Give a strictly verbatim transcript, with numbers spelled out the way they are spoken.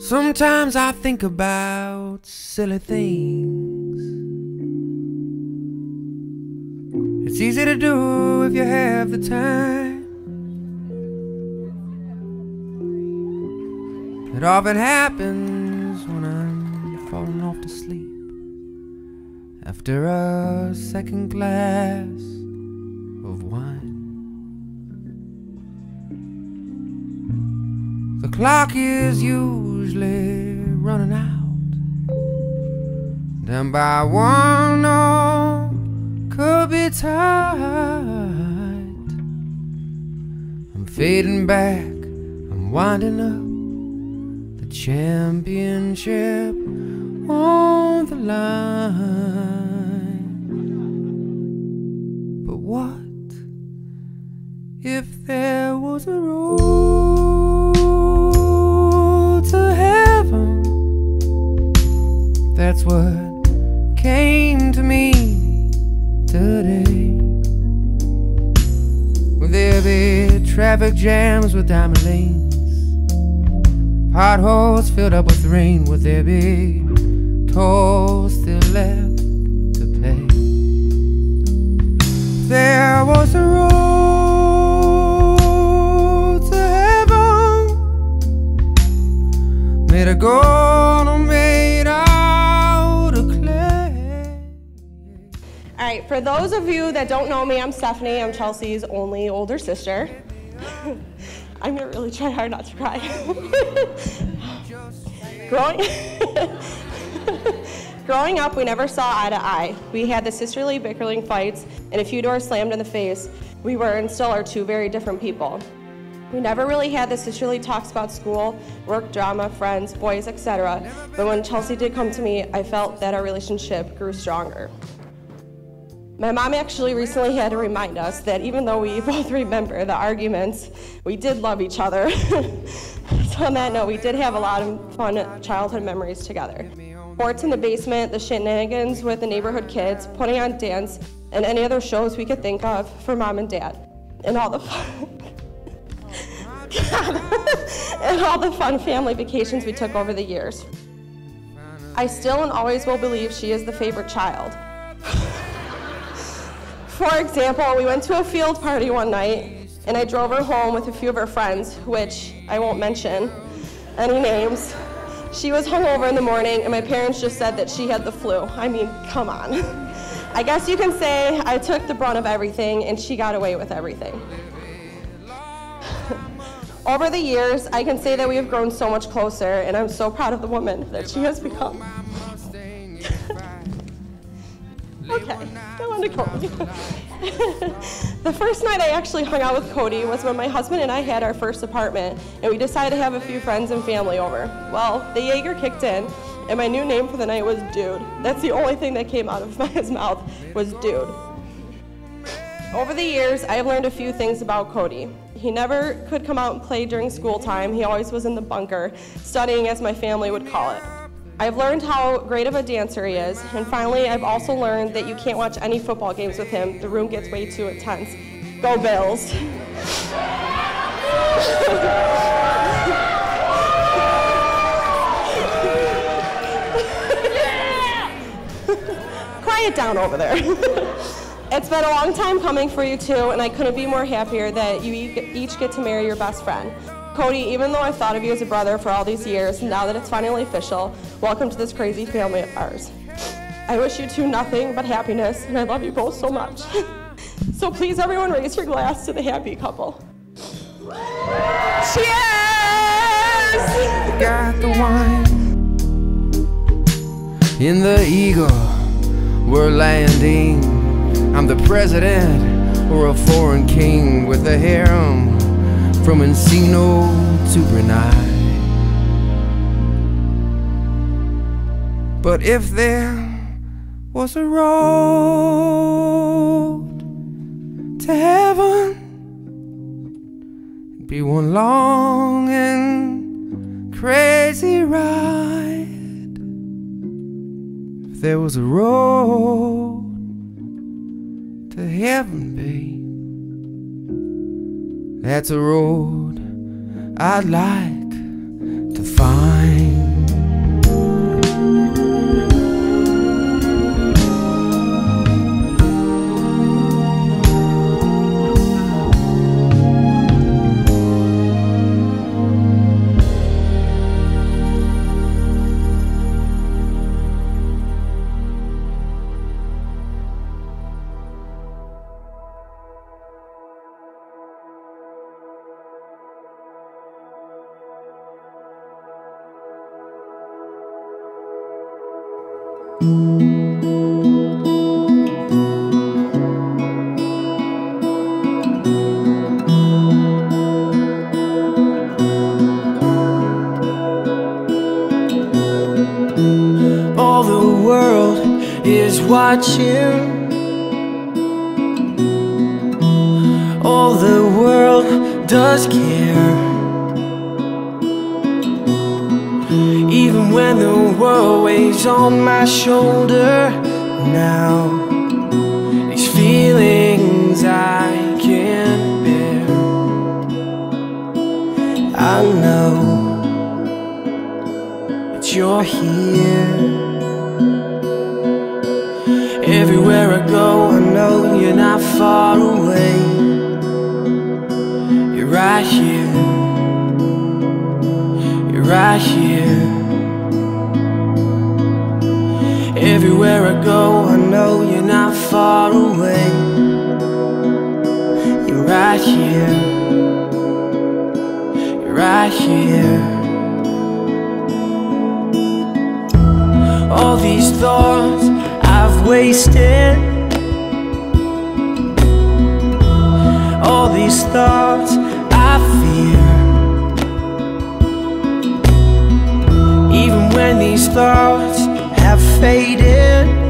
Sometimes I think about silly things. It's easy to do if you have the time. It often happens when I'm falling off to sleep after a second glass of wine. The clock is usually running out, down by one or could be tight. I'm fading back, I'm winding up, the championship on the line. But what if there was a road to heaven? That's what came to me today. Will there be traffic jams with diamond lanes, potholes filled up with rain? Would there be tolls still left to pay? There was a road to heaven, made of gold or made out of clay. All right, for those of you that don't know me, I'm Stephanie. I'm Chelsea's only older sister. I'm gonna really try hard not to cry. Growing, Growing up, we never saw eye to eye. We had the sisterly bickering fights and a few doors slammed in the face. We were and still are two very different people. We never really had the sisterly talks about school, work, drama, friends, boys, et cetera. But when Chelsea did come to me, I felt that our relationship grew stronger. My mom actually recently had to remind us that even though we both remember the arguments, we did love each other. So on that note, we did have a lot of fun childhood memories together. Sports in the basement, the shenanigans with the neighborhood kids, putting on dance, and any other shows we could think of for mom and dad. And all the fun, and all the fun family vacations we took over the years. I still and always will believe she is the favorite child. For example, we went to a field party one night, and I drove her home with a few of her friends, which I won't mention any names. She was hungover in the morning, and my parents just said that she had the flu. I mean, come on. I guess you can say I took the brunt of everything, and she got away with everything. Over the years, I can say that we have grown so much closer, and I'm so proud of the woman that she has become. Okay, go on to Cody. The first night I actually hung out with Cody was when my husband and I had our first apartment, and we decided to have a few friends and family over. Well, the Jaeger kicked in, and my new name for the night was Dude. That's the only thing that came out of his mouth was Dude. Over the years, I have learned a few things about Cody. He never could come out and play during school time. He always was in the bunker, studying as my family would call it. I've learned how great of a dancer he is, and finally I've also learned that you can't watch any football games with him. The room gets way too intense. Go Bills. Quiet down over there. It's been a long time coming for you two, and I couldn't be more happier that you each get to marry your best friend. Cody, even though I've thought of you as a brother for all these years, now that it's finally official, welcome to this crazy family of ours. I wish you two nothing but happiness, and I love you both so much. So please, everyone, raise your glass to the happy couple. Cheers! Got the wine in the Eagle, we're landing. I'm the president or a foreign king with a harem from Encino to Brunei. But if there was a road to heaven, it'd be one long and crazy ride. If there was a road to heaven, babe, that's a road I'd like to find. All the world is watching. All the world does care. Even when the world weighs on my shoulder now, these feelings I can't bear. I know that you're here. Everywhere I go, I know you're not far away. You're right here. You're right here. Everywhere I go, I know you're not far away. You're right here. You're right here. All these thoughts I've wasted, all these thoughts I fear. Even when these thoughts have faded,